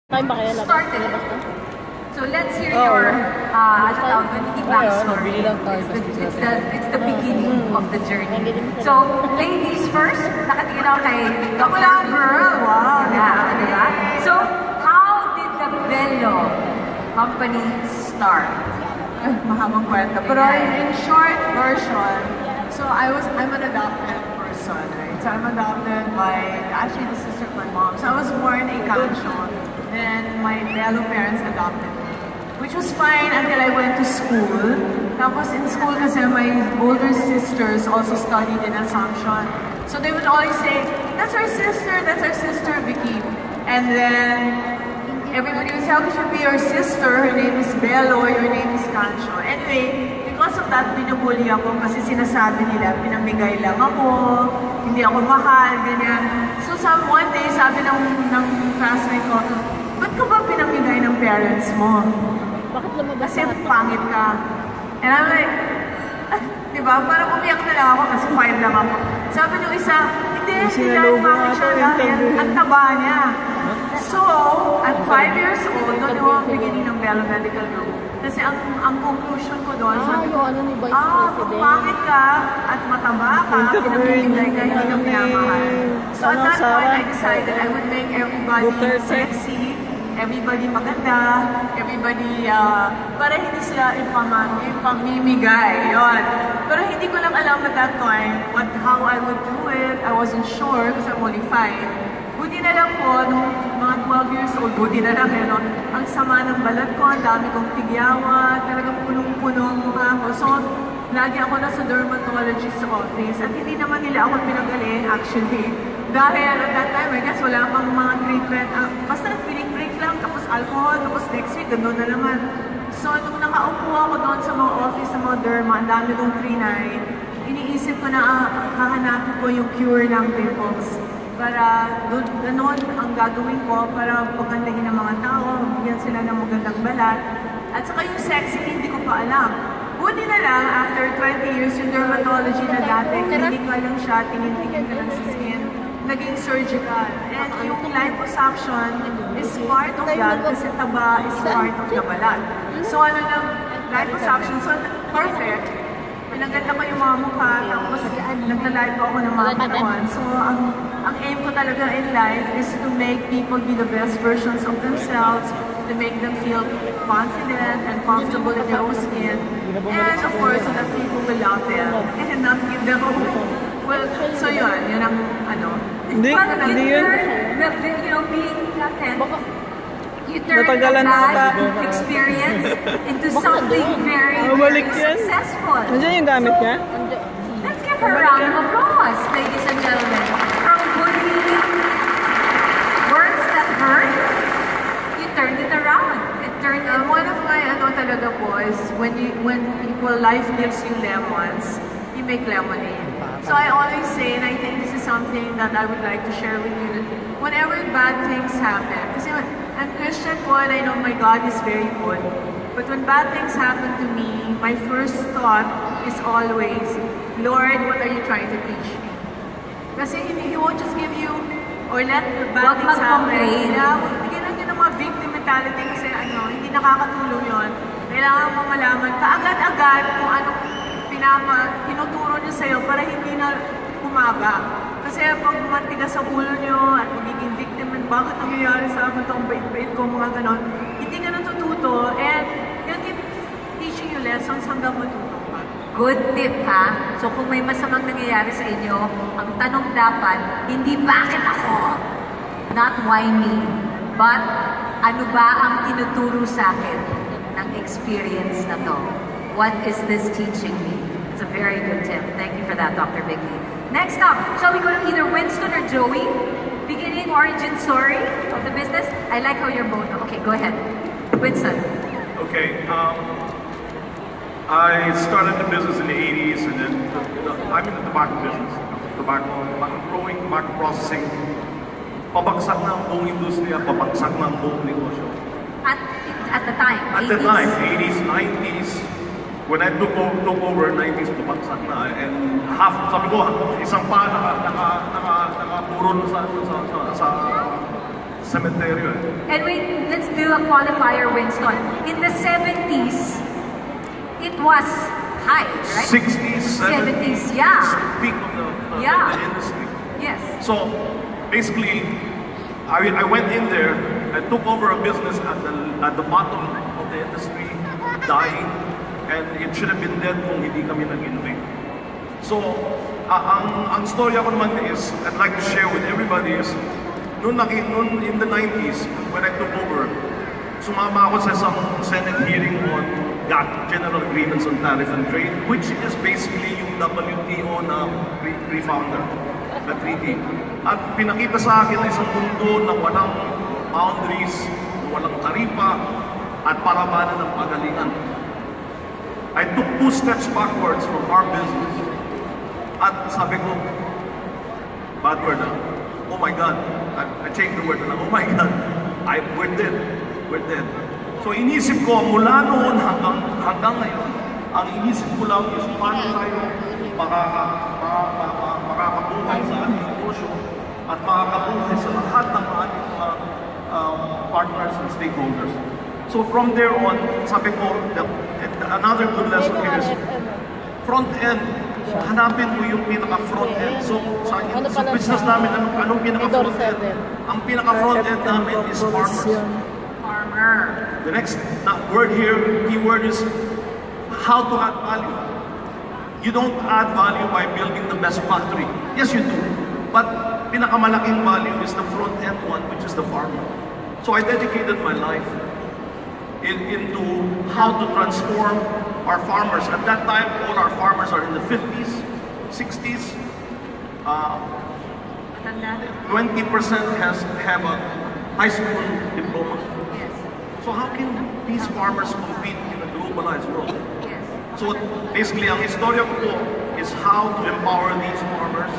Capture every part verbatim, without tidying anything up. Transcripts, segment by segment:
Started. So let's hear oh. your uh, backstory. It's the, it's, the, it's the beginning of the journey. So, ladies first, nakatingin ako kay Kapula girl. Wow. Yeah, diba? So, how did the Bello company start? Mahabang kwento. Pero in short version, so I was, I'm an adopted person, right? So I'm adopted by, actually the sister of my mom. So I was born in Cancio. Then my Bello parents adopted me, which was fine until I went to school. Tapos in school kasi my older sisters also studied in Assumption. So they would always say, that's our sister, that's our sister, Vicky. And then everybody would say, how could you be your sister? Her name is Bello, your name is Cancio. Anyway, because of that, binubuli ako kasi sinasabi nila, pinamigay lang ako, hindi ako mahal, ganyan. So some one day, sabi ng, ng classmate ko, ba't ka ba pinamigay ng parents mo? Bakit lumabas? Kasi pangit ka. And I'm like, ah, diba? Parang umiyak na lang ako kasi five lang ako. Sabi nung isa, hindi, hindi dahil pangit siya dahil ang taba niya. So, at five years old, doon ako ang beginning ng Bello Medical Group. Kasi ang, ang conclusion ko doon, ah, yung ano ni Vice ah, kung pangit ka at mataba ka, pinamimigay ka, hindi ka pinamahal. So at that point, I decided I would make everybody sexy, everybody maganda, everybody, uh, para hindi sila ipamimigay, yun. Pero hindi ko lang alam at that time what, how I would do it. I wasn't sure because I'm only five. Buti na lang po, nung mga twelve years old, buti na lang yun, no? Ang sama ng balat ko, ang dami kong tigyawa, talagang punong-puno ang mukha ko. So, lagi ako nasa dermatologist's office at hindi naman nila ako pinagaling actually. Dahil at that time, I guess wala pang mga treatment. Uh, basta break-break lang, tapos alcohol, tapos next week, gano'n na naman. So, nung nakaupo ako doon sa mga office sa mga derma, ang dami kong trinay, iniisip ko na ah, hahanapin ko yung cure ng pimples. Para gano'n ang gagawin ko para pagandahin ng mga tao, bigyan sila ng magandang balat. At saka yung sexy, hindi ko pa alam. Buti na lang, after twenty years, yung dermatology na dati, hindi ka lang siya, tingin-tingin ka lang sa skin, naging surgical. And yung liposuction is part of that kasi taba is part of the balat. So ano lang, liposuction, so perfect. Pinaganda ko yung mga mukha, tapos nagla-live ko ako ng mga katawan. So ang, ang aim ko talaga in life is to make people be the best versions of themselves, to make them feel confident and comfortable in their own skin, and of course, so that people will love them and not give them a well, so yun, yun ang ano. Hindi, hindi yun. You know, being authentic, you turn a bad experience into something very, very successful. Nandiyan yung gamit niya? Let's give her a round of applause, ladies and gentlemen. From bullying, words that hurt, you turned it around. It turned it. And one of my ano talaga po is when you, when people, life gives you lemons, you make lemonade. So I always say, and I think this is something that I would like to share with you, that whenever bad things happen, kasi I'm Christian po and I know my God is very good, but when bad things happen to me, my first thought is always, Lord, what are you trying to teach me? Kasi He won't just give you, or let the bad things happen. Bigyan lang yun ng mga victim mentality kasi ano, hindi nakakatulong yun. Kailangan mo malaman kaagad-agad kung anong pinapa, tinuturo niyo sa'yo para hindi na umaga. Kasi pag matigas sa ulo niyo at magiging victim, bakit nangyayari sa akin itong bait-bait ko, mga ganon, hindi ka natututo and yun keep teaching you lessons hanggang matuto ka. Good tip ha? So kung may masamang nangyayari sa inyo, ang tanong dapat, hindi bakit ako? Not why me? But ano ba ang tinuturo sa akin ng experience na to? What is this teaching me? It's a very good tip. Thank you for that, Doctor Vicky. Next up, shall we go to either Winston or Joey? Beginning origin story of the business. I like how you're both. Okay, go ahead. Winston. Okay. Um, I started the business in the eighties, and then the, the, I'm in the tobacco business. Tobacco, tobacco growing, tobacco processing. Pabagsak na ang buong industriya, pabagsak na ang buong negosyo. At, at the time, At eighties? the time, eighties, nineties, when I took over, took over nineties, pabagsak na. And half, sabi ko, isang pa naka, naka, naka, nakapuro na sa, sa, sa, sa, cemetery. Eh. And wait, let's do a qualifier, Winston. In the seventies, it was high, right? sixties, seventies, seventies, yeah. peak of the, uh, Yeah. the industry. Yes. So basically, I, I went in there and took over a business at the at the bottom of the industry, dying, and it should have been dead kung hindi kami nag-innovate. So, uh, ang ang story ako naman is, I'd like to share with everybody is, noon, naki, noon in the nineties, when I took over, sumama ako sa isang Senate hearing on G A T, General Agreements on Tariff and Trade, which is basically yung W T O na pre-founder, na treaty. At pinakita sa akin na isang mundo na walang boundaries, na walang taripa, at parabanan ng pagalingan. I took two steps backwards from our business. At sabi ko, bad word na, oh my God, I, I changed the word na, oh my God, I, we're dead, we're dead. So inisip ko, mula noon hanggang, hanggang ngayon, ang inisip ko lang is paano tayo makaka, makaka, makakabuhay sa ating negosyo at makakabuhay sa lahat ng ating mga um, partners and stakeholders. So from there on, sabi ko, the, another good lesson here is front end. Hanapin mo yung pinaka-front end. So sa, sa business namin, anong, anong pinaka-front end? Ang pinaka-front end namin is farmers. Farmer. The next word here, key word is how to add value. You don't add value by building the best factory. Yes, you do. But pinakamalaking value is the front end one, which is the farmer. So I dedicated my life in, into how to transform our farmers. At that time, all our farmers are in the fifties, sixties. Uh, twenty percent has have a high school diploma. Yes. So how can these farmers compete in a globalized world? Yes. So basically, ang istorya ko po is how to empower these farmers,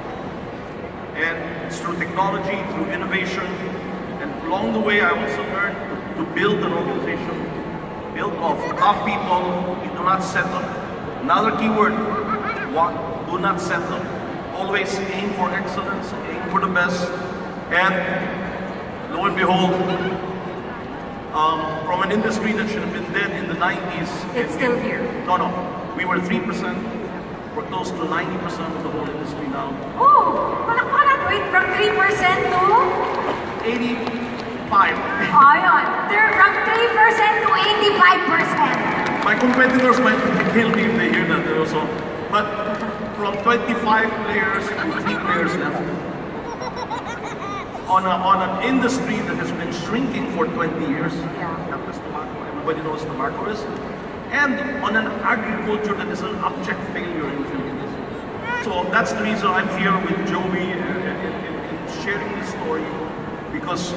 and it's through technology, through innovation, and along the way, I also learned to, to build an organization built of top people. You do not settle. Another keyword: what? Do not settle. Always aim for excellence, aim for the best, and lo and behold, um, from an industry that should have been dead in the nineties, It's still here. No, no. We were three percent. We're close to ninety percent of the whole industry now. Oh, palakpakan. Wait, from three percent to? eighty-five. Ayun. They're from three percent to eighty-five percent. My competitors might kill me if they hear that also. But from twenty-five players to three players left. On, a, on an industry that has been shrinking for twenty years. Yeah. Everybody knows tobacco is. And on an agriculture that is an abject failure in the Philippines. So that's the reason I'm here with Joey and, and, and, and sharing this story. Because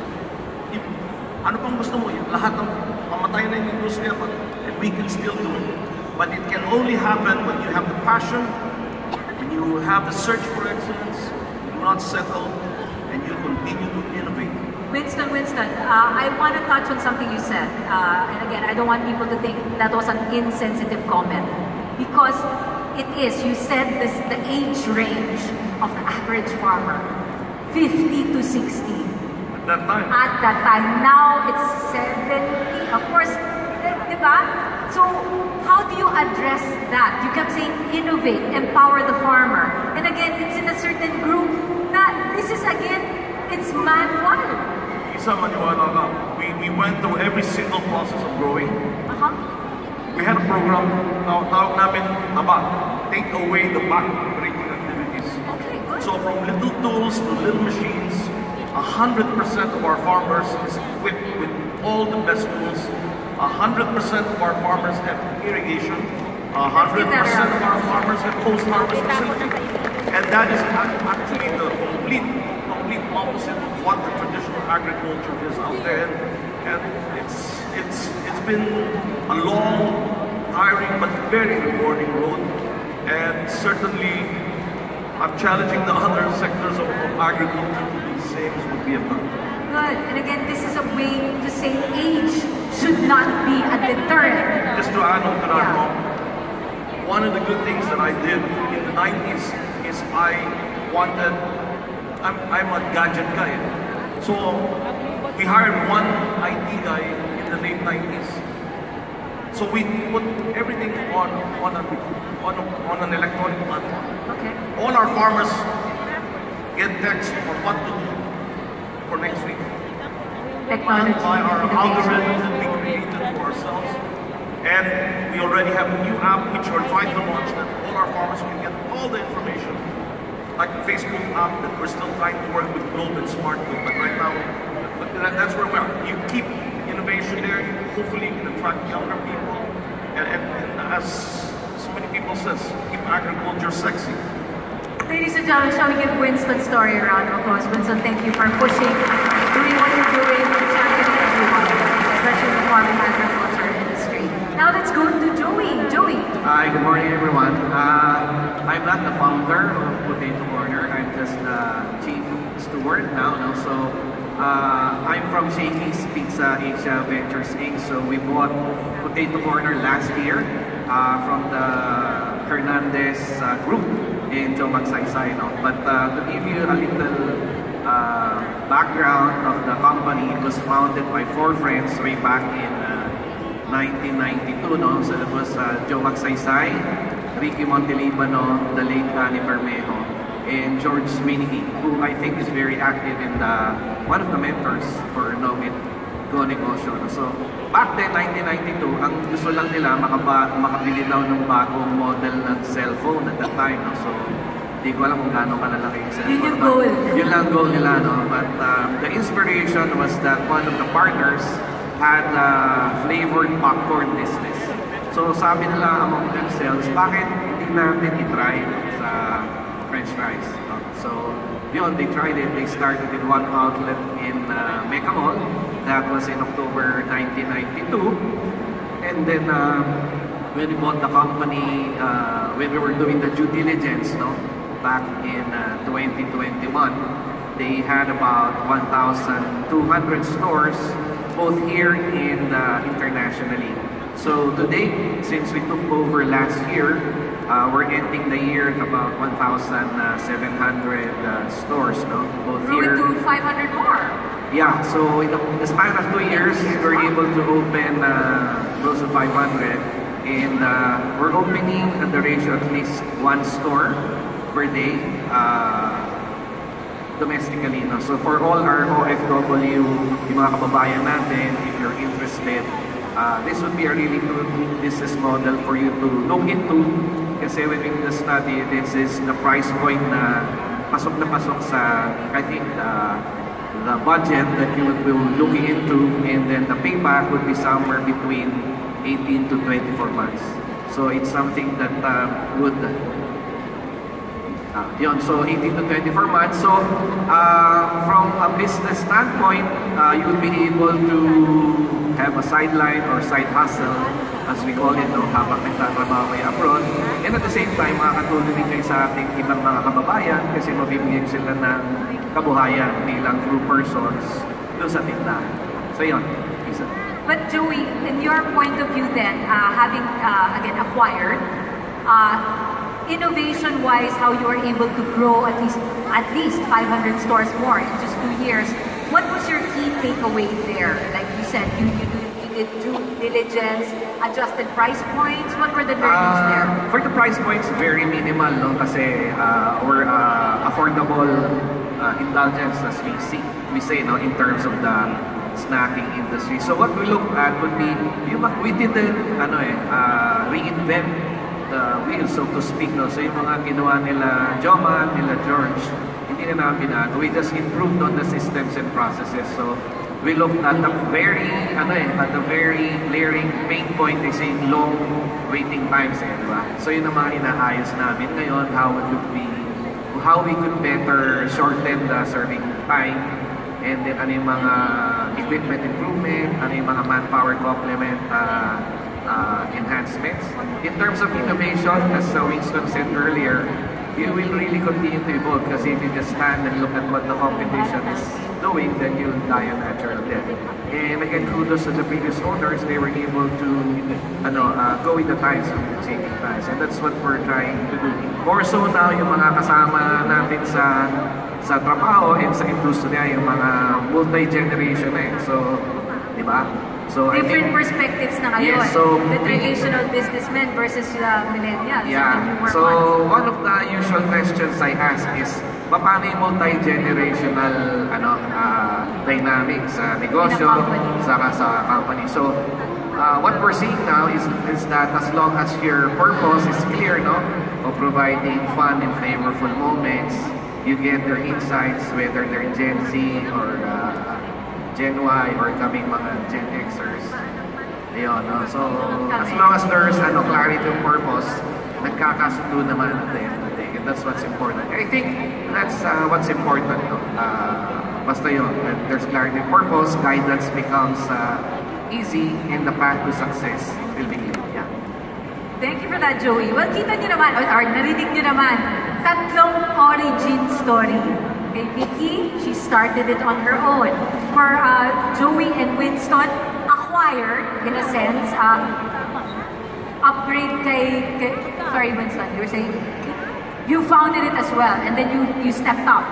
if, ano pang gusto mo, yung lahat ng mamatay na yung industriya, but and we can still do it. But it can only happen when you have the passion, when you have the search for excellence, you do not settle, and you continue to innovate. Winston, Winston, uh, I want to touch on something you said. Uh, and again, I don't want people to think that was an insensitive comment. Because it is. You said this, the age range of the average farmer, fifty to sixty. At that time. At that time. Now it's seventy. Of course, di ba? So, how do you address that? You kept saying innovate, empower the farmer. And again, it's in a certain group that this is again, it's manual. Isa maniwala ka. We, we went through every single process of growing. Uh-huh. We had a program, tawag, tawag namin, taba, take away the back-breaking activities. Okay, good. So from little tools to little machines, one hundred percent of our farmers is equipped with all the best tools. one hundred percent of our farmers have irrigation. one hundred percent of our farmers have post-harvest facility. And that is actually the complete, complete opposite of what the traditional agriculture is out there. And it's, it's, it's been a long, tiring, but very rewarding road. And certainly, I'm challenging the other sectors of, of agriculture to do the same as what we have done. Good. And again, this is a way to say age should not be a deterrent. Just to add on to that, Yeah. Mom, one of the good things that I did in the nineties is I wanted, I'm, I'm a gadget guy. So we hired one I T guy in the late nineties. So we put everything on on, a, on, a, on an electronic platform. Okay. All our farmers get text on what to do for next week. Technology. Planned by our innovation. algorithms that we created for ourselves. And we already have a new app which we're trying to launch that all our farmers can get all the information. Like the Facebook app that we're still trying to work with Globe and Smart with, but right now, but that, that's where we are. You keep innovation there, you hopefully can attract younger people. And, and, and as so many people says, keep agriculture sexy. Ladies and gentlemen, shall we give Winston Story a round of applause? Winston, thank you for pushing, doing what you're doing, championing everyone, especially the farming agriculture industry. Now let's go to Joey. Joey. Hi, good morning everyone. Uh, I'm not the founder of Potato Corner. I'm just the chief steward now. No? So uh, I'm from Shakey's Pizza Asia Ventures Incorporated. So we bought Potato Corner last year uh, from the Hernandez uh, group in Joe Magsaysay. No? But uh, to give you a little uh, background of the company, it was founded by four friends way back in uh, nineteen ninety-two, no? So it was uh, Joe Magsaysay, Ricky Montelibano, the late Danny Bermejo, and George Sweeney, who I think is very active in the, one of the mentors for Novit Go Negosyo. No? So back then, nineteen ninety-two, ang gusto lang nila makaba, makabili daw ng bagong model ng cellphone at that time. No? So hindi ko alam kung gaano kalalaki yung cellphone. Yun yung goal. Yun lang goal nila. No? But um, the inspiration was that one of the partners had a flavored popcorn business. So sabi nila among themselves, bakit hindi natin i-try sa French fries? No? So yun, they tried it. They started in one outlet in uh, Mecca Mall. That was in October nineteen ninety-two. And then uh, when we bought the company, uh, when we were doing the due diligence, no, back in uh, twenty twenty-one, they had about one thousand two hundred stores, both here and uh, internationally. So today, since we took over last year, uh, we're ending the year at about one thousand seven hundred uh, stores, no? Both Growing here. to five hundred more. Yeah, so in the, the span of two years, we're able to open uh, close to five hundred. And uh, we're opening at the ratio of at least one store per day. Uh, domestically. No? So for all our O F W, yung mga kababayan natin, if you're interested, uh, this would be a really good business model for you to look into. Kasi when we did the study, this is the price point na pasok na pasok sa, I think, uh, the budget that you would be looking into, and then the payback would be somewhere between eighteen to twenty-four months. So it's something that uh, would Uh, yun, so eighteen to twenty-four months. So, uh, from a business standpoint, uh, you would be able to have a sideline or side hustle, as we call it, no, habang nagtatrabaho kayo abroad. And at the same time, makakatulong din kayo sa ating ibang mga kababayan kasi mabibigyan sila ng kabuhayan bilang crew persons doon sa tindahan. So yun, isa. But Joey, in your point of view then, uh, having uh, again acquired, uh, innovation-wise, how you were able to grow at least at least five hundred stores more in just two years. What was your key takeaway there? Like you said, you you, do, you did due diligence, adjusted price points. What were the learnings Uh, there? For the price points, very minimal, no? Kasi uh, or uh, affordable uh, indulgence, as we see, we say, no, in terms of the snacking industry. So what we look at would be, yung, we didn't, ano eh, uh, reinvent the wheel, so to speak, no? So yung mga ginawa nila Joman, nila George, hindi na namin binago. We just improved on the systems and processes. So we looked at the very, ano eh, at the very glaring pain point is in long waiting times, eh, di ba? So yun ang mga inaayos namin ngayon, how it would be, how we could better shorten the serving time, and then ano yung mga equipment improvement, ano yung mga manpower complement, uh, Uh, enhancements. In terms of innovation, as uh, Winston said earlier, you will really continue to evolve kasi if you just stand and look at what the competition is doing, then you'll die a natural death. And And again, kudos to the previous owners. They were able to ano, uh, go with the times, with changing times. And that's what we're trying to do. More so now, yung mga kasama natin sa sa trabaho and sa industriya, yung mga multi-generation eh. So, di ba? So, I Different think, perspectives na ngayon. Yes, so, the traditional businessmen versus the millennials. yeah. the newer So, ones. one of the usual questions I ask is, paano yung multi-generational ano, uh, dynamics sa negosyo, In a company. sa, sa company. So, uh, what we're seeing now is, is that as long as your purpose is clear, no, of providing fun and flavorful moments, you get their insights, whether they're Gen Z or uh, Gen Y or kaming mga Gen Xers. Ayun, no? So, as long as there's ano, clarity of purpose, nagkakasundo naman at the end of the day. And that's what's important. I think that's uh, what's important. No? Uh, basta yun, that there's clarity of purpose, guidance becomes uh, easy, and the path to success will begin. Yeah. Thank you for that, Joey. Well, kita nyo naman, or, or narinig nyo naman, tatlong origin story. Kay Vicky, she started it on her own. For uh, Joey and Winston, acquired, in a sense, uh, upgrade kay, kay, sorry Winston, you were saying, you founded it as well, and then you, you stepped up.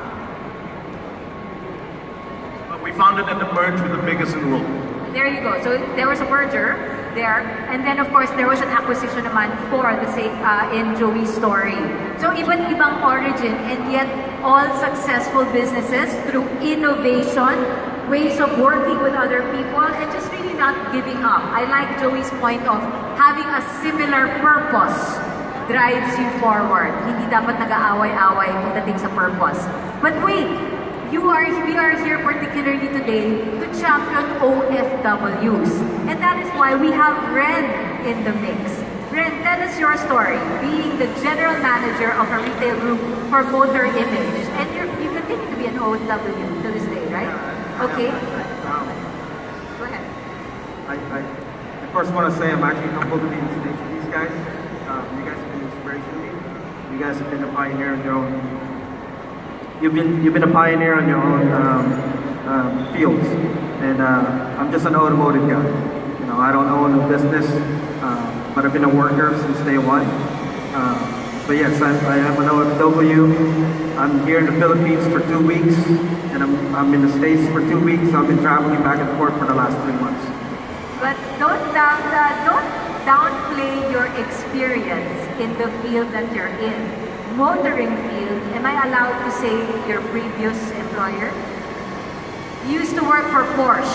We founded and merged with the biggest in the world. There you go. So there was a merger there, and then of course there was an acquisition naman for the sake uh, in Joey's story. So iba't ibang origin, and yet all successful businesses through innovation, ways of working with other people, and just really not giving up. I like Joey's point of having a similar purpose drives you forward. Hindi dapat nag-aaway-away pagdating sa purpose. But wait, You are, we are here particularly today to champion O F Ws. And that is why we have Ren in the mix. Ren, tell us your story, being the general manager of a retail group for Motor Image. And you're, you continue to be an O F W to this day, right? Okay. Go ahead. I, I, I first want to say I'm actually humbled to be on stage with these guys. Um, you guys have been inspiration to me. You guys have been a pioneer in your own. You've been you've been a pioneer in your own um, um, fields, and uh, I'm just an automotive guy. You know, I don't own a business, uh, but I've been a worker since day one. Uh, but yes, I, I am an O F W. I'm here in the Philippines for two weeks, and I'm I'm in the States for two weeks. I've been traveling back and forth for the last three months. But don't down, uh, don't downplay your experience in the field that you're in. Motoring field, am I allowed to say your previous employer? You used to work for Porsche.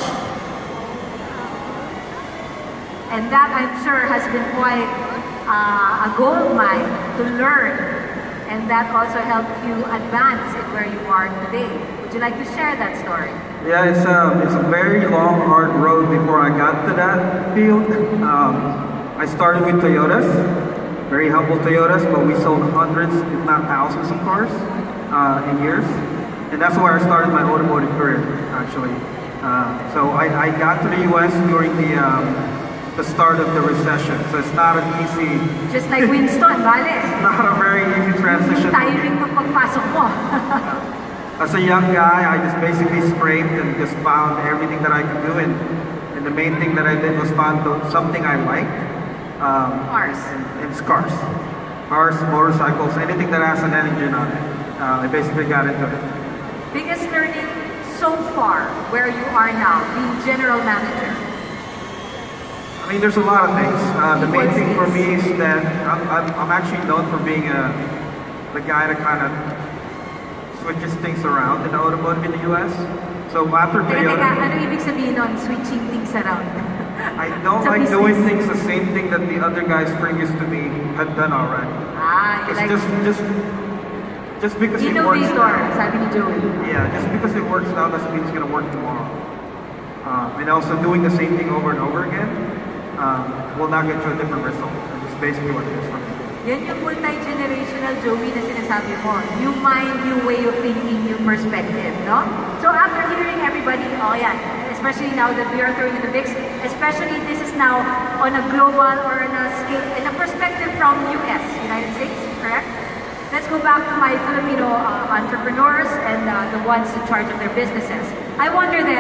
And that, I'm sure, has been quite uh, a gold mine to learn. And that also helped you advance in where you are today. Would you like to share that story? Yeah, it's a, it's a very long, hard road before I got to that field. Um, I started with Toyotas. Very humble Toyotas, but we sold hundreds, if not thousands of cars uh, in years. And that's where I started my automotive career, actually. Uh, so I, I got to the U S during the um, the start of the recession. So it's not an easy... Just like Winston, vale? Not a very easy transition. Tiring ng pagpasok mo. As a young guy, I just basically scraped and just found everything that I could do. And, and the main thing that I did was find something I liked. Um, Cars. And, and cars. Cars, motorcycles, anything that has an engine on it. Uh, I basically got into it. Biggest learning so far where you are now, being general manager? I mean, there's a lot of things. Uh, the main thing for me is that I'm, I'm, I'm actually known for being a, the guy that kind of switches things around in the automotive in the U S. So after Teka, Toyota... teka, ano ibig sabihin nun, switching things around? I don't Sa like business. doing things the same thing that the other guys previous to me had done already. Ah, you It's like just, just, just because it works innovator, now. sabi ni Joey. Yeah, just because it works now doesn't mean it's gonna work tomorrow. Um, and also doing the same thing over and over again um, will not get you a different result. And that's basically what it is for me. Yan yung multi-generational Joey na sinasabi mo. New mind, new way of thinking, new perspective, no? So after hearing everybody, oh yan, especially now that we are throwing in the mix, especially this is now on a global or on a scale, in a perspective from U S, United States, correct? Let's go back to my Filipino uh, entrepreneurs and uh, the ones in charge of their businesses. I wonder then,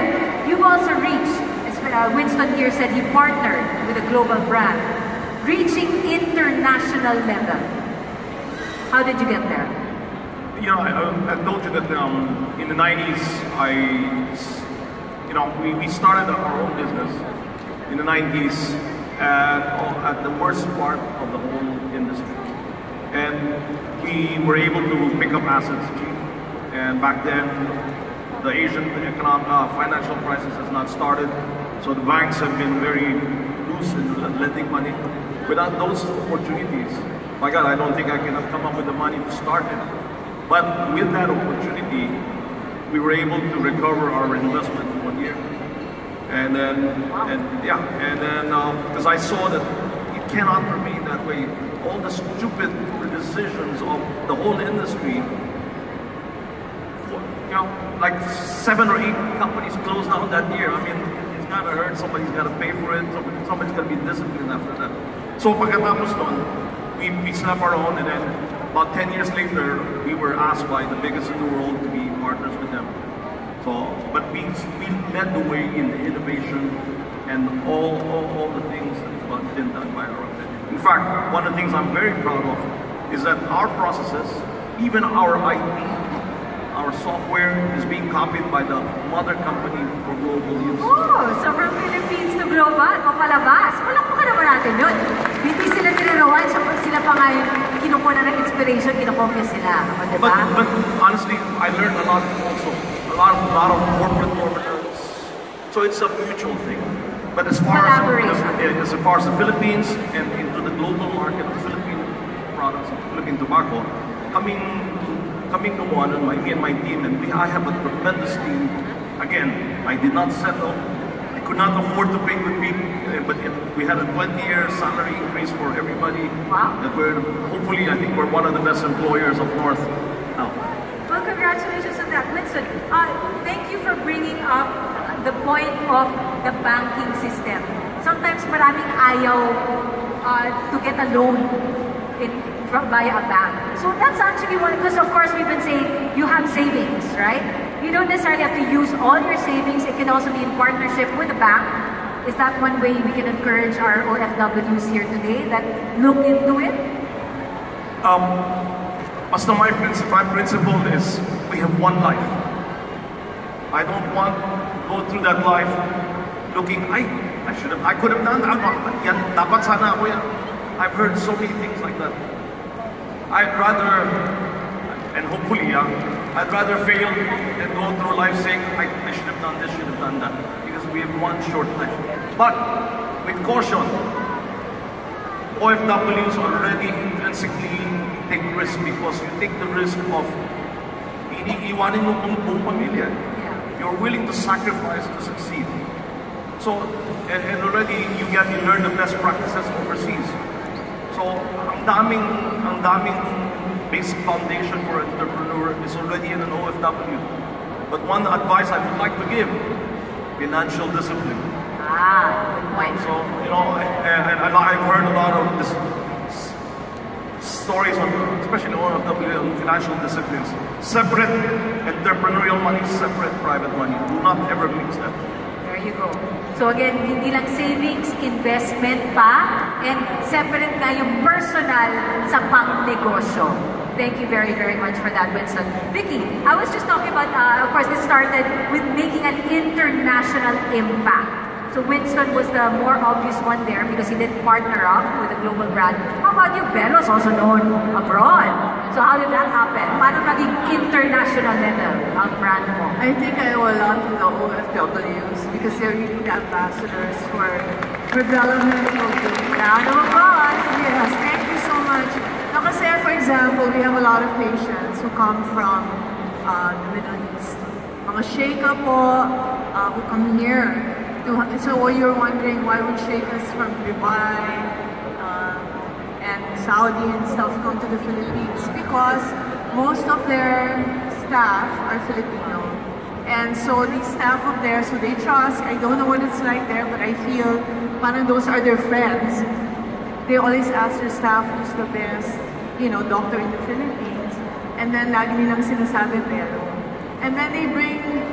you've also reached, as uh, Winston here said, he partnered with a global brand, reaching international level. How did you get there? You know, I, I told you that um, in the nineties, I, you know, we, we started our own business in the nineties at, at the worst part of the whole industry. And we were able to pick up assets cheap. And back then, the Asian economic, uh, financial crisis has not started. So the banks have been very loose in lending money. Without those opportunities, my God, I don't think I can have come up with the money to start it. But with that opportunity, we were able to recover our investment in one year. And then, and yeah, and then, because um, I saw that it cannot remain that way. All the stupid decisions of the whole industry, you know, like seven or eight companies closed down that year. I mean, it's gotta hurt, somebody's gotta pay for it, somebody, somebody's gotta be disciplined after that. So pagkatapos nun, we, we snapped our own, and then about ten years later, we were asked by the biggest in the world to be partners with them. So, but we, we led the way in the innovation and all, all, all the things that have been done by our own. In fact, one of the things I'm very proud of is that our processes, even our I T, our software is being copied by the mother company for global use. Oh, so from Philippines to global, papalabas. Palakpakan naman natin yun. Hindi sila tinirawan, sila pa nga yung kinukuha na ng inspiration, kinukopya sila. Diba? But, but honestly, I learned a lot also. A lot, a lot of corporate governance. So it's a mutual thing. But as far as, as, as far as the Philippines and into the global market, the Philippine products, Philippine tobacco, coming coming to one, and my, me and my team, and we, I have a tremendous team. Again, I did not settle. I could not afford to pay good people, but it, we had a twenty-year salary increase for everybody. Wow. That we're, hopefully, I think we're one of the best employers up north now. Well, congratulations on that. Winston, uh, thank you for bringing up the point of the banking system. Sometimes maraming ayaw uh, to get a loan in, from, via a bank. So that's actually one, because of course we've been saying you have savings, right? You don't necessarily have to use all your savings. It can also be in partnership with a bank. Is that one way we can encourage our O F Ws here today that look into it? Um, Basta my principle, my principle is we have one life. I don't want to go through that life looking, I, I should have, I could have done that. Yan, dapat sana ako yan. I've heard so many things like that. I'd rather, and hopefully, yeah, I'd rather fail than go through life saying, I, I should have done this, should have done that. Because we have one short life. But, with caution, O F Ws already intrinsically take risk because you take the risk of iniiwanin mo ang buong pamilya. You're willing to sacrifice to succeed. So, and, and already you get you learn the best practices overseas. So, ang daming, ang daming basic foundation for an entrepreneur is already in an O F W. But one advice I would like to give, financial discipline. Ah, good point. So, you know, and, and I've heard a lot of this stories on, especially on financial disciplines. Separate entrepreneurial money, separate private money. Do not ever mix them. There you go. So again, hindi lang savings, investment pa, and separate na yung personal sa pang-negosyo. Thank you very, very much for that, Winston. Vicky, I was just talking about, uh, of course, this started with making an international impact. So Winston was the more obvious one there because he did partner up with a global brand. How about you? Belo's also known abroad. So how did that happen? Paano naging international level ang brand mo? I think I owe a lot to the O F Ws because they're really the ambassadors for development of the Round of applause. Yes, thank you so much. Now, kasi, for example, we have a lot of patients who come from uh, the Middle East. Mga Sheikha po uh, who come here. So you're wondering why would Sheikhs from Dubai uh, and Saudi and stuff come to the Philippines? Because most of their staff are Filipino. And so these staff up there, so they trust. I don't know what it's like there, but I feel parang those are their friends. They always ask their staff who's the best, you know, doctor in the Philippines. And then lagi nilang sinasabi pero. And then they bring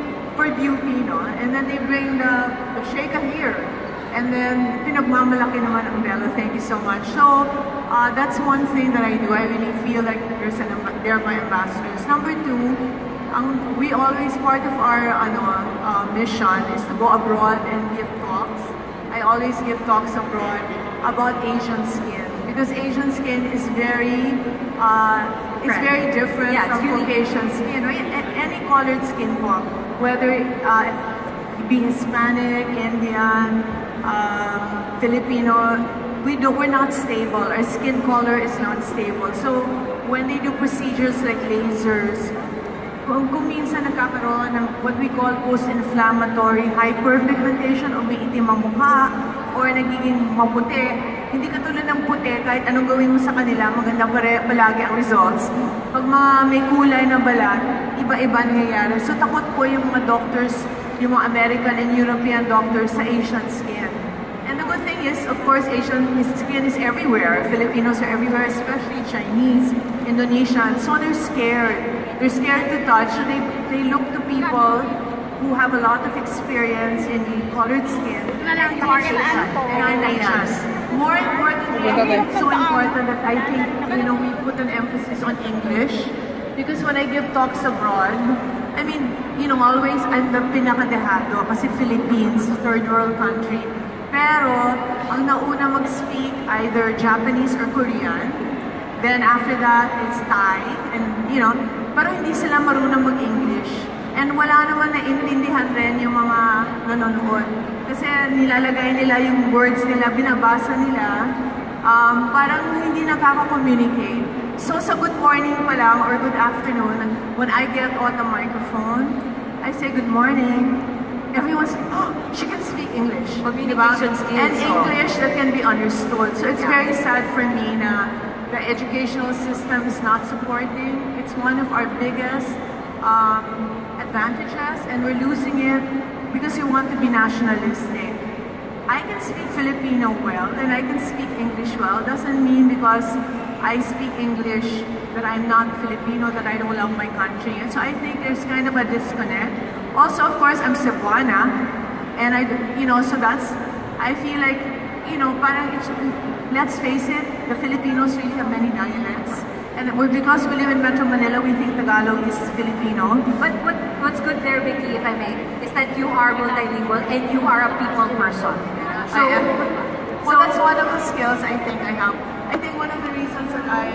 super beauty, no? And then they bring the, the Sheikha here. And then, pinagmamalaki naman ang Bella. Thank you so much. So, uh, that's one thing that I do. I really feel like there's an, they're my ambassadors. Number two, ang, we always, part of our ano, uh, mission is to go abroad and give talks. I always give talks abroad about Asian skin. Because Asian skin is very, uh, it's very different Yeah, from Caucasian skin. Right? A- Any colored skin po, whether uh, being Hispanic, Indian, um, Filipino, we do, we're not stable. Our skin color is not stable. So when they do procedures like lasers, kung, kung minsan nagkakaroon ng what we call post-inflammatory hyperpigmentation o may itim ang mukha or nagiging maputi, hindi katulad ng puti, kahit anong gawin mo sa kanila, maganda pare, palagi ang results. Pag mga may kulay na balat, iba-iba nangyayari. So takot po yung mga doctors, yung mga American and European doctors sa Asian skin. And the good thing is, of course, Asian skin is everywhere. Filipinos are everywhere, especially Chinese, Indonesian. So they're scared. They're scared to touch. So they, they look to people who have a lot of experience in colored skin. And who are Asian and are Asians. More importantly, I think it's so important that I think, you know, we put an emphasis on English. Because when I give talks abroad, I mean, you know, always I'm the pinakadehado kasi Philippines, third world country. Pero, ang nauna mag-speak either Japanese or Korean. Then after that, it's Thai. And, you know, pero hindi sila marunong mag-English. And wala naman naintindihan rin yung mga nanonood. Kasi nilalagay nila yung words nila, binabasa nila. Um, parang hindi nakaka-communicate. So sa good morning pa lang or good afternoon, when I get on the microphone, I say good morning. Everyone's like, oh, she can speak English. Communication skills. And English that can be understood. So it's very sad for me na the educational system is not supporting. It's one of our biggest um, advantages, and we're losing it because we want to be nationalistic. I can speak Filipino well, and I can speak English well. Doesn't mean because I speak English that I'm not Filipino, that I don't love my country. And so I think there's kind of a disconnect. Also, of course, I'm Cebuana, and I, you know, so that's, I feel like, you know, parang it's, let's face it, the Filipinos really have many dialects. And we're, because we live in Metro Manila, we think Tagalog is Filipino. But what, what's good there, Vicky, if I may, is that you are multilingual and you are a people person. So, I am. Well, that's one of the skills I think I have. I think one of the reasons that I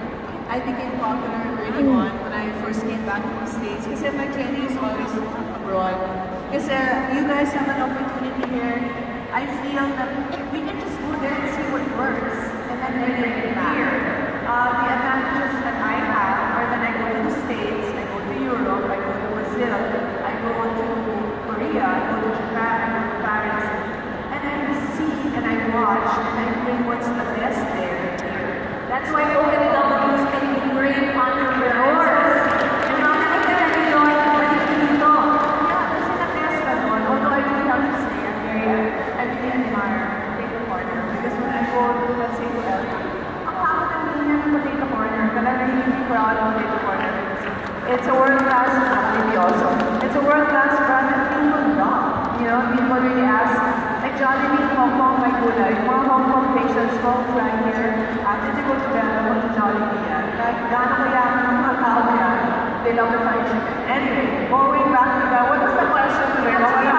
I became popular early on when I first came back from the States, kasi my training is always abroad. Kasi you guys have an opportunity here. I feel that we can just go there and see what works, and then bring it here. Uh, the advantages that I have are that I go to the States, I go to Europe, I go to Brazil, I go to Korea, I go to Japan, I go to Paris, and I see and I watch and I bring what's the best there. That's why O F Ws can be great entrepreneurs. And makikita na nyo yun, balik dito. Yeah, kasi na-test na doon. Although I really have to say, I'm very, I really admire Potato Corner. Because when I go to, let's say, to L A, ang pangat ang linya ng Potato Corner. Talagang really proud of Potato Corner. It's a world-class Jollibee also. It's a world-class brand that people love. You know, people really ask, like Jollibee, Hong Kong, my gulay. Mga Hong Kong patients go fly here. After they go to Bella, go to Jollibee yan. Like, gano'n kaya ang mga tao na yan, they love the fried chicken. Anyway, going back to that, what was the question? Okay,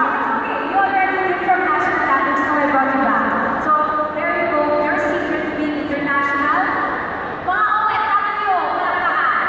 you already did from national standards, so I brought you back. So, there you go, your secret to being international. Mga O F W, palakpakan.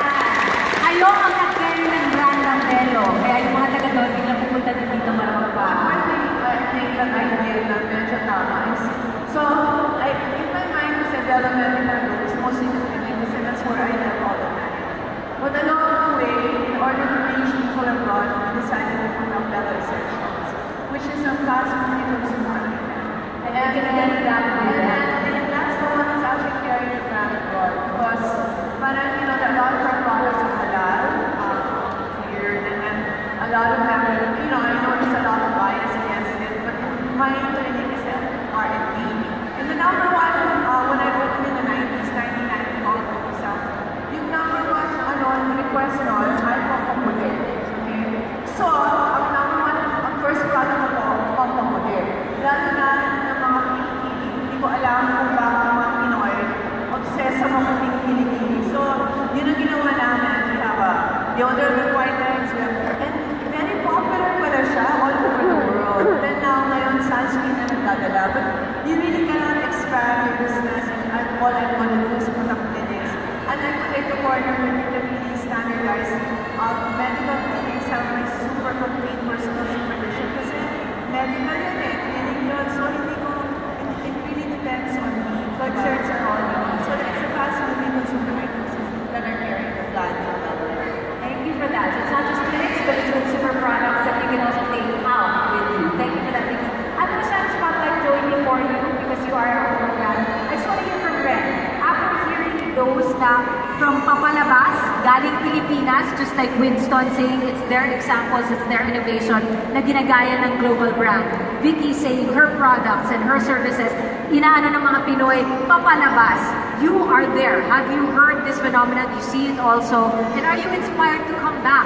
Kayo ang nag-carry ng brand ng Belo. Kaya yung mga taga doon, biglang pupunta din dito marami pa. One thing I think that I did na medyo tama is, so, I, in my mind, kasi Bella Medical Group is mostly the Philippines, kasi that's where I have all the time. But along the way, in order to reach people abroad, I decided to put up Bella Essentials, which is a fast-moving consumer item. And, And you can get that and, with that. and that's the one that's actually carrying the brand abroad, because parang, you know, that a lot of our products are halal, um, cleared, and then a lot of them, you know, I know there's a lot of bias against it, but my training is R and D. And the number one, uh, when I opened in the nineties, nineteen ninety, all of this, yung number one, ano, request nun, ay papamulit. Okay? So, deodorant whiteners, we have, and very popular pala siya all over the world. Then now, ngayon, sunscreen na nagdadala. But you really cannot expand your business, and all I want to do is put up clinics. And I put it to corner where you can really standardize uh, medical clinics have my super complete personal supervision. Kasi medical yun eh, clinic yun. So hindi ko, it really depends on me. Concerns are all yun. So it's a fast-moving consumer items that are carrying the flag. Thank you for that. So it's not just clinics, but it's consumer products that you can also take out with you. Thank you for that, Vicky. I'm going to shine a spotlight, Joey, before you, because you are our own brand. I just want to hear from Red. After hearing those na from papalabas, galing Pilipinas, just like Winston saying it's their examples, it's their innovation na ginagaya ng global brand. Vicky saying her products and her services, inaano ng mga Pinoy, papalabas. You are there. Have you heard this phenomenon? You see it also. And are you inspired to come back?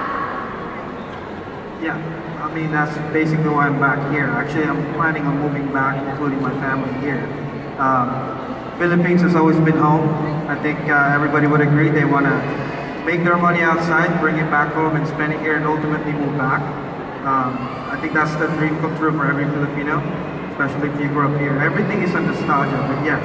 Yeah, I mean, that's basically why I'm back here. Actually, I'm planning on moving back, including my family here. Um, Philippines has always been home. I think uh, everybody would agree. They want to make their money outside, bring it back home, and spend it here, and ultimately move back. Um, I think that's the dream come true for every Filipino, especially if you grew up here. Everything is a nostalgia, but yes,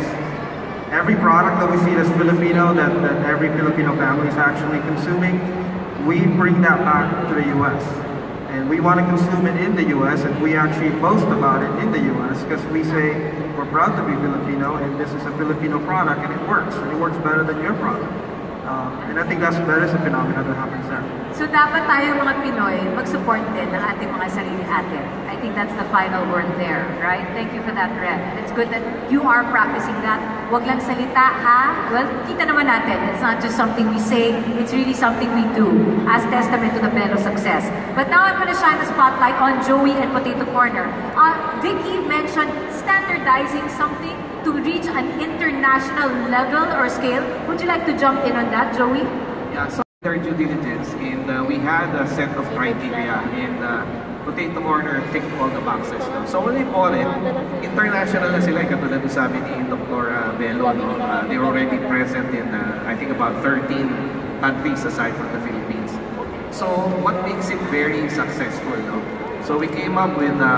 every product that we see that's Filipino, that, that every Filipino family is actually consuming, we bring that back to the U S And we want to consume it in the U S, and we actually boast about it in the U S because we say we're proud to be Filipino, and this is a Filipino product, and it works, and it works better than your product. Um, and I think that's that is a phenomenon that happens there. So dapat tayo mga Pinoy mag-support din ng ating mga sarili atin. I think that's the final word there, right? Thank you for that, Red. It's good that you are practicing that. Wag lang salita, ha? Well, kita naman natin. It's not just something we say, it's really something we do as testament to the Belo success. But now I'm going to shine the spotlight on Joey and Potato Corner. Uh, Vicky mentioned standardizing something to reach an international level or scale. Would you like to jump in on that, Joey? Yeah, so our due diligence, and uh, we had a set of criteria, and uh, Potato Corner ticked all the boxes. No? So when we bought it, international na sila, katulad ng sabi ni Doctor Belo, no? uh, they're already present in, uh, I think, about thirteen countries aside from the Philippines. So what makes it very successful? No? So we came up with an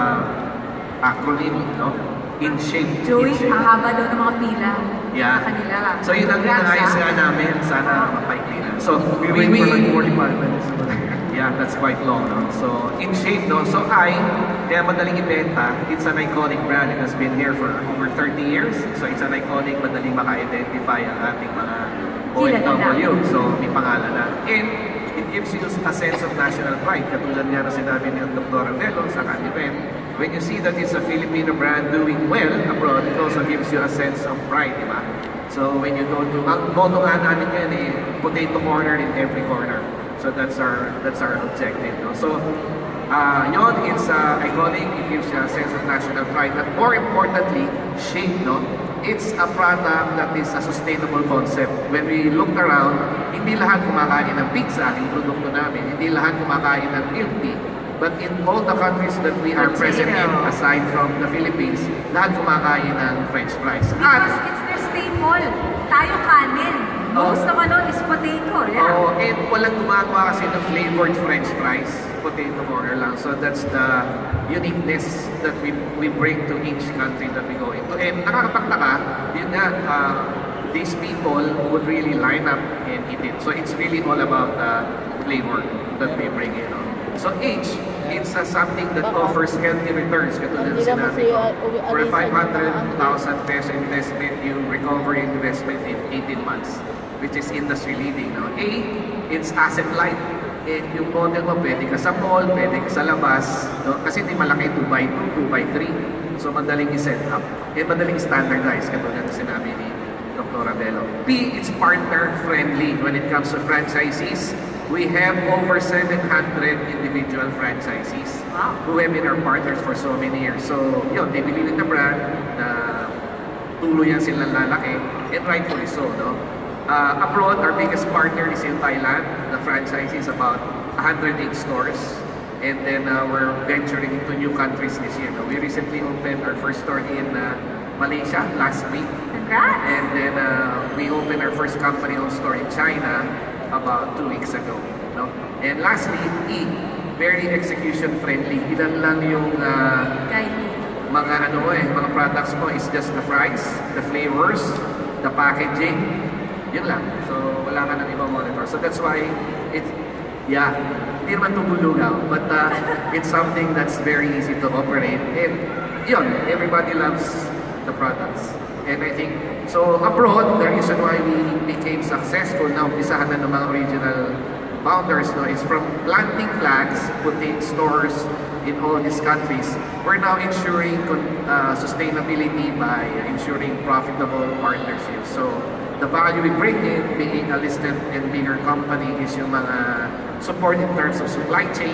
uh, acronym, no? In shape. Joey, in shape. ang haba daw ng mga pila. Yeah. Sa kanila. So yun ang Congrats, inaayos ah. nga namin. Sana mapaikli na. So We we, wait we, for like forty-five minutes. yeah, that's quite long. No? So in shape, no? So I, kaya madaling ibenta, it's an iconic brand. It has been here for over thirty years. So it's an iconic, madaling maka-identify ang ating mga O F W. So may pangalan na. And it gives you a sense of national pride. Katulad nga na sinabi ni Doctor Belo sa kanila. When you see that it's a Filipino brand doing well abroad, it also gives you a sense of pride, di ba? So when you go to, ang motto nga namin yan eh, Potato Corner in every corner. So that's our that's our objective. No? So uh, yun, it's uh, iconic, it gives you a sense of national pride. But more importantly, shape, no? It's a product that is a sustainable concept. When we look around, hindi lahat kumakain ng pizza, yung produkto namin. Hindi lahat kumakain ng milk tea. But in all the countries that we are present in, aside from the Philippines, lahat kumakain ng French fries. Because it's their staple. Tayo kanin. Most Oh. naman nun is potato. Yeah. Oh, and walang gumagawa kasi ng flavored French fries, Potato Corner lang. So that's the uniqueness that we we bring to each country that we go into. And nakakapagtaka, yun nga, uh, these people would really line up and eat it. So it's really all about the flavor that we bring in. No? So H, it's uh, something that offers healthy returns. Katulad sinabi ko, for a five hundred thousand peso investment, you recover your investment in eighteen months, which is industry leading. No? A, it's asset light. And yung model mo, pwede ka sa mall, pwede ka sa labas, no? Kasi hindi malaki two by two, two by three. So madaling i-set up. And madaling standardize, katulad na sinabi ni Doctor Belo. P, it's partner-friendly when it comes to franchisees. We have over seven hundred individual franchisees Wow. who have been our partners for so many years. So, yun, they believe in the brand, na tuluyan silang lalaki, and rightfully so, no? Uh, abroad, our biggest partner is in Thailand. The franchise is about one hundred eight stores. And then uh, we're venturing into new countries this year. No? We recently opened our first store in uh, Malaysia last week. Congrats. And then uh, we opened our first company-owned store in China about two weeks ago. No? And lastly, E, very execution friendly. Ilan lang yung uh, Kay mga ano mo eh, mga products mo is just the price, the flavors, the packaging. Yun lang. So wala ka nang ibang monitor. So that's why it's, yeah, hindi naman tumulugaw, but uh, it's something that's very easy to operate. And yun, everybody loves the products. And I think, so abroad, the reason why we became successful na umpisahan na ng mga original founders no, is from planting flags, putting stores in all these countries. We're now ensuring uh, sustainability by ensuring profitable partnerships. So the value we bring in, being a listed and bigger company, is yung mga support in terms of supply chain,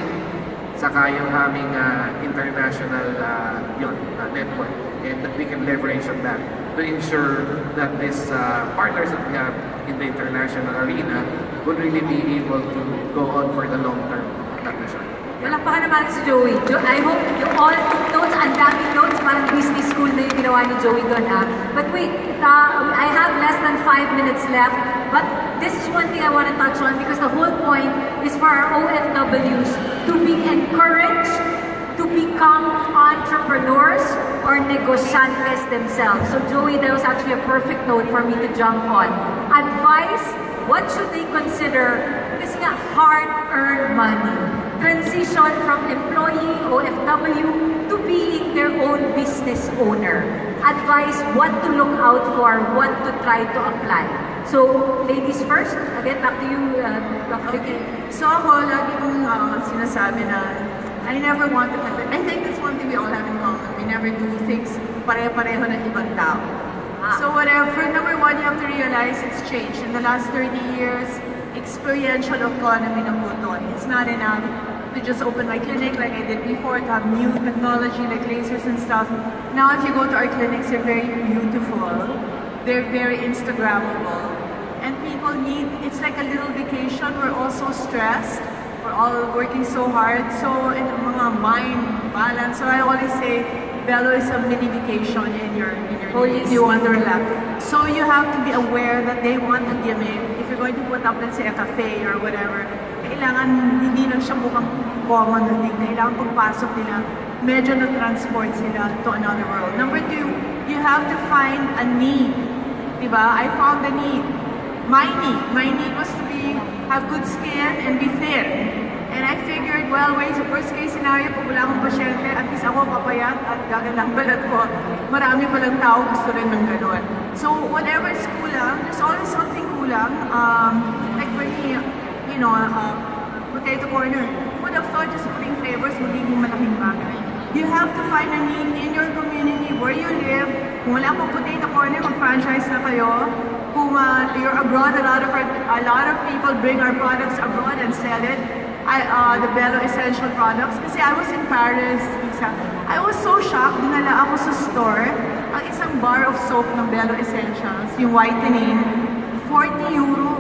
saka yung aming uh, international uh, yun, uh, network, and that we can leverage on that to ensure that these uh, partners that we have in the international arena would really be able to go on for the long term. That is right. Malakpakan naman si Joey. Jo I hope you all took notes, ang daming notes, parang business school na yung ginawa ni Joey doon ha. But wait, uh, I have less than five minutes left, but this is one thing I want to touch on because the whole point is for our O F Ws to be encouraged to become entrepreneurs or negosyantes themselves. So Joey, that was actually a perfect note for me to jump on. Advice, what should they consider? Kasi nga, hard-earned money. Transition from employee, O F W, to being their own business owner. Advice, what to look out for, what to try to apply. So, ladies first, again, back to you, uh, Doctor Okay. So ako, lagi kong uh, sinasabi na I never want to, I think that's one thing we all have in common. We never do things pare-pareho ng ibang tao. Ah. So whatever, number one, you have to realize it's changed. In the last thirty years, experiential economy na po to. It's not enough to just open my clinic like I did before, to have new technology like lasers and stuff. Now if you go to our clinics, they're very beautiful. They're very Instagrammable. And people need, it's like a little vacation. We're all so stressed. We're all working so hard. So in mga mind balance. So I always say, Bello is a mini vacation in your, in your Holy new wonderland. So you have to be aware that they want a gimmick. If you're going to put up, let's say, a cafe or whatever, kailangan hindi lang siya mukhang common na thing. Kailangan pagpasok nila, medyo na-transport sila to another world. Number two, you have to find a need. Diba? I found a need. My need. My need was to be, have good skin and be thin. And I figured, well, wait, sa worst case scenario, kung wala akong pasyente, at least ako papayat at gagandang balat ko. Marami palang tao gusto rin ng gano'n. So whatever is kulang, there's always something kulang. Um, like for me, you know, uh, potato corner. Would have thought just putting flavors, magiging malaking bagay. You have to find a need in your community where you live. Kung wala pong potato corner, mag-franchise na kayo. Kung uh, you're abroad, a lot of our, a lot of people bring our products abroad and sell it. I, uh, the Bello Essential products. Kasi I was in Paris, isa. I was so shocked. Dinala ako sa store. Ang isang bar of soap ng Bello Essentials, yung whitening, forty euro.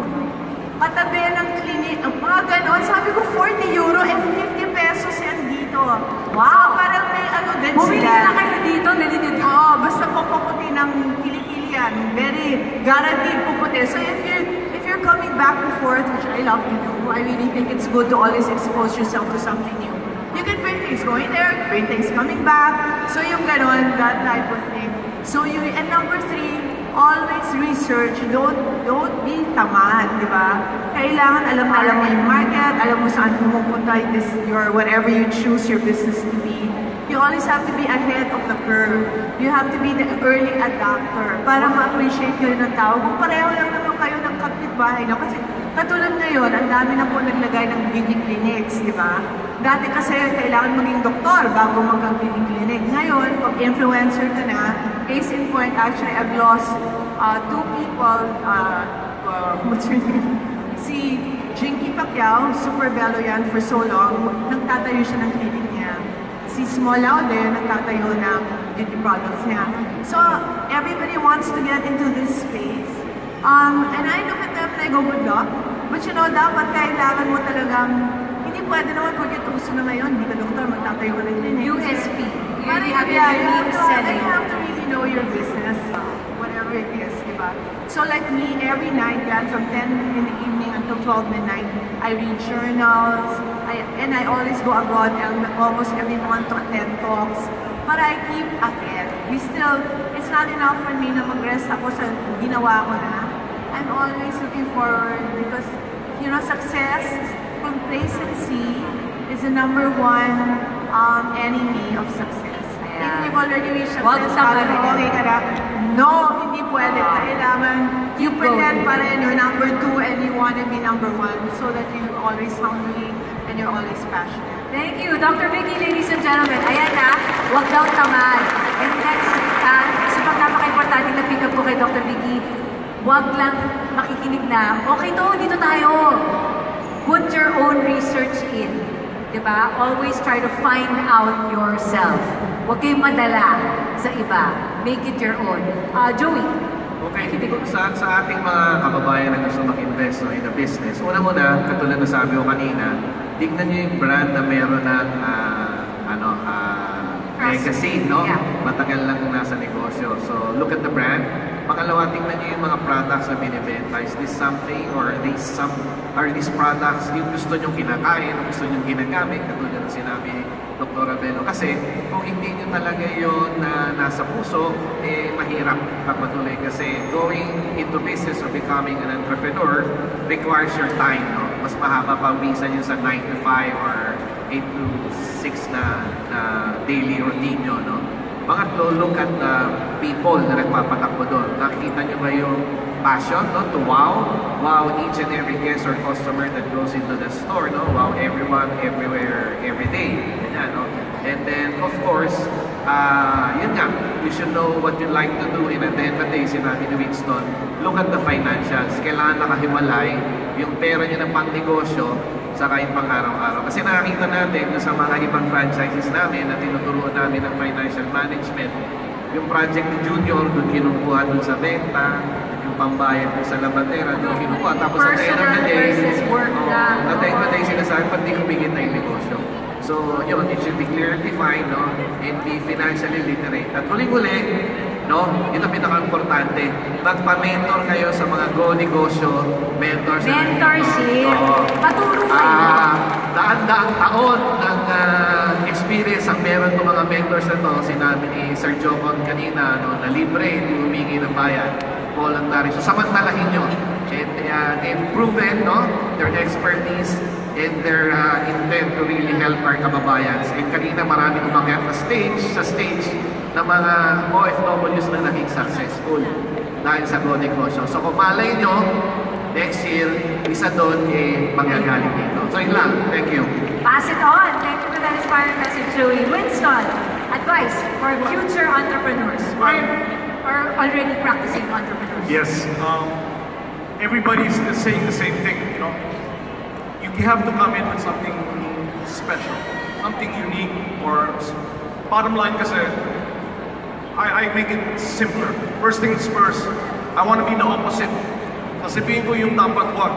Katabi ng clinic, ang mga ganon. Sabi ko, forty euro and fifty pesos yan dito. Wow! So parang may ano din sila. Bumili na kayo dito, dali dito. Oo, basta papaputi ng kilikili yan. Very guaranteed puputi. So if you're, if you're coming back and forth, which I love to do, I really think it's good to always expose yourself to something new. You can bring things going there, bring things coming back. So yung ganon, that type of thing. So you, and number three, always research. Don't, don't be tamad, di ba? Kailangan alam na alam mo yung market, alam mo saan pumupunta this, your, whatever you choose your business to be. You always have to be ahead of the curve. You have to be the early adapter para ma-appreciate kayo ng tao. Kung pareho lang naman kayo ng kapitbahay na kasi katulad ngayon, ang dami na po naglagay ng beauty clinics, di ba? Dati kasi kailangan maging doktor bago magka-beauty clinic. Ngayon, pag influencer ka na, case in point, actually, I've lost uh, two people. Uh, uh, what's her name? Si Jinky Pacquiao, super bello yan for so long. Nagtatayo siya ng clinic niya. Si Smolao din, nagtatayo ng beauty products niya. So, everybody wants to get into this space. Um, and I look at them and I go, good luck. But you know, dapat kailangan mo talagang, hindi pwede naman kung ito gusto na ngayon, hindi ka doktor, magtatayo ka ng clinic. U S P. You Parang, really have yeah, your you have unique to, selling. you have to really know your business, whatever it is, di ba? ba? So like me, every night, yan, from ten in the evening until twelve midnight, I read journals, I, and I always go abroad, and almost every month to TED Talks, but I keep ahead. We still, it's not enough for me na mag-rest ako sa ginawa ko na. I'm always looking forward because, you know, success, complacency is the number one um, enemy of success. If you've already reached success, parang okay ka na. No, hindi pwede. Kailangan you pretend pa rin you're number two and you want to be number one so that you're always hungry and you're always passionate. Thank you, Doctor Vicky, ladies and gentlemen. Ayan na, wag daw tamad. And next, uh, sa pag napaka-importante na pick up ko kay Doctor Vicky, wag lang makikinig na, okay to, dito tayo. Put your own research in. Diba? Always try to find out yourself. Huwag kayong madala sa iba. Make it your own. Uh, Joey. Okay, sa, sa ating mga kababayan na gusto mag-invest no, in a business, una-una, katulad na sabi ko kanina, tignan nyo yung brand na meron ng uh, ano, uh, legacy, no? Yeah. Matagal lang nasa negosyo. So, look at the brand. Pangalawa, tingnan nyo yung mga products na binibenta. Is this something or these some are these products yung gusto nyo kinakain o gusto nyo ginagamit? Katulad na sinabi ni Doctor Abelo. Kasi kung hindi nyo talaga yun na nasa puso, eh mahirap kapatuloy. Kasi going into business or becoming an entrepreneur requires your time. No? Mas mahaba pa minsan yun sa nine to five or eight to six na, na daily routine nyo. No? Pangatlo, look at the people na nagpapatakbo doon. Nakikita nyo ba yung passion, no? To wow, wow each and every guest or customer that goes into the store, no? Wow everyone, everywhere, every day. Ganyan, no? And then, of course, uh, yun nga, you should know what you like to do. And at the end of the day, sinabi ni Winston, look at the financials. Kailangan nakahiwalay yung pera nyo ng pang-negosyo saka yung pang-araw-araw. Kasi nakakita natin sa mga ibang franchises namin na tinuturuan namin ng financial management, yung project ni Junior, doon kinukuha doon sa benta, yung pambayad doon sa labatera, doon kinukuha. Tapos at the end of the day, oh, at the end of the day, sinasabi, pag di kumigit na yung negosyo. So, yun, it should be clearly defined, no? And be financially literate. At huling-huli, no? Ito pinaka-importante. Magpa-mentor kayo sa mga go-negosyo mentors. Mentorship. Oo. Patuloy. Ah, daan-daang taon ng uh, experience ang meron ng mga mentors na to. Sinabi ni Sir Jocon kanina, no, na libre, hindi humingi ng bayan. Voluntary. So, samantalahin nyo. And uh, they've proven, no, their expertise and their uh, intent to really help our kababayans. And kanina marami umakyat na stage, sa stage ng mga O F Ws na naging successful dahil sa Go Negosyo. So kung malay nyo, next year, isa doon eh mangyagaling dito. So yun lang. Thank you. Pass it on. Thank you for that inspiring message, Joey. Winston, advice for future entrepreneurs or, or already practicing entrepreneurs. Yes, um, everybody's saying the same thing, you know. You have to come in with something special, something unique, or bottom line kasi, I, I make it simpler. First things first, I want to be the opposite. Sasabihin ko yung dapat wag.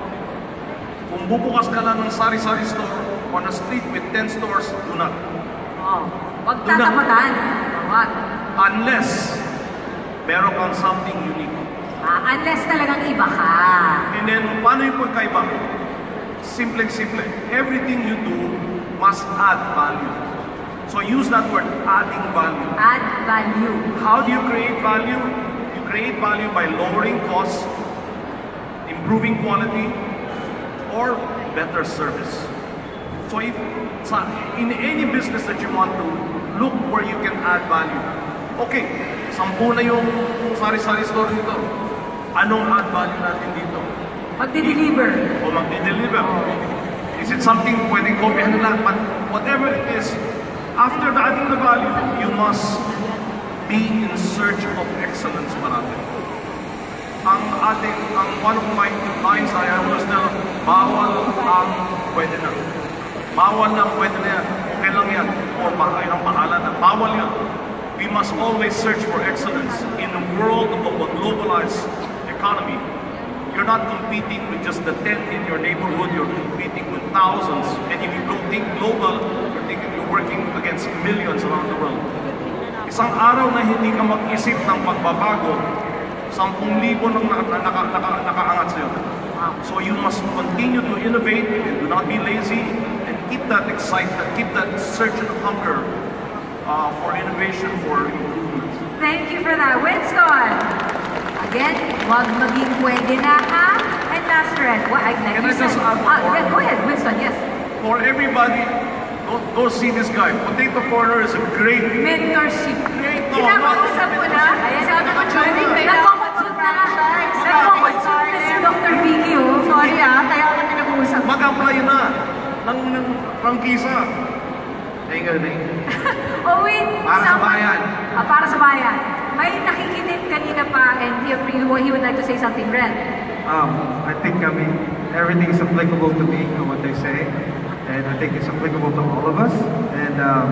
Kung bubukas ka lang ng sari-sari store on a street with ten stores, do not. Oh, wag Do not. tatapatan. Wag. Unless meron kang something unique. Ah, unless talagang iba ka. And then, paano yung pagkaiba? Simple-simple. Everything you do must add value. So use that word, adding value. Add value. How do you create value? You create value by lowering costs, improving quality, or better service. So if, in any business that you want to, look where you can add value. Okay, sampu na yung sari-sari store dito. Anong add value natin dito? Magdi-deliver. O magdi-deliver. Is it something pwedeng kopyahan na lang? But whatever it is, after adding the value, you must be in search of excellence marami. Ang ating, ang one of my lines I always tell, bawal ang pwede na. Bawal na pwede na yan. Okay lang yan. O baka yung pangalan na bawal yan. We must always search for excellence in a world of a globalized economy. You're not competing with just the ten in your neighborhood, you're competing with thousands. And if you don't think global, you're thinking you're working against millions around the world. Isang araw na hindi ka mag-isip ng pagbabago, sampung libo nang naka, naka, naka, nakaangat sa'yo. So you must continue to innovate and do not be lazy and keep that excitement, keep that surge and hunger uh, for innovation, for improvement. Thank you for that. Winston! Again, wag maging pwede na ha. And last red. What, I, like Can you I just said- add one Ah, more? Go ahead, Winston, yes. For everybody, go, go see this guy. Potato Corner is a great, Mentorship. great, no, Kinakausap not, ko na. Ayan, Sabi ko, Johnny, may nagkakonsult na nga. Nagkakonsult na si Doctor Vicky, oh. Sorry ah, kaya ako pinag-uusap. mag-apply na ng, ng prangkisa. Thank you, thank you. Oh wait, Para sa someone- bayan. Ah, para sa bayan. May nakikinig kanina pa and he, he would like to say something, Ren. Um, I think, I mean, everything is applicable to me and what they say, and I think it's applicable to all of us. And um,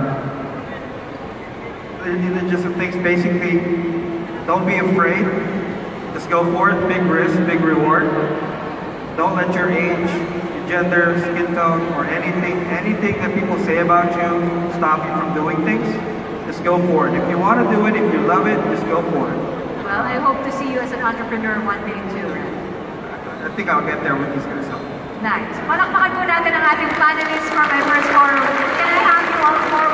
it, it just thinks basically, don't be afraid. Just go for it. Big risk, big reward. Don't let your age, your gender, skin tone, or anything, anything that people say about you stop you from doing things. Just go for it. If you want to do it, if you love it, just go for it. Well, I hope to see you as an entrepreneur one day too, Ren. I think I'll get there with these guys. Nice. Palakpakan po natin ang ating panelists from my first forum. Can I have you all forward?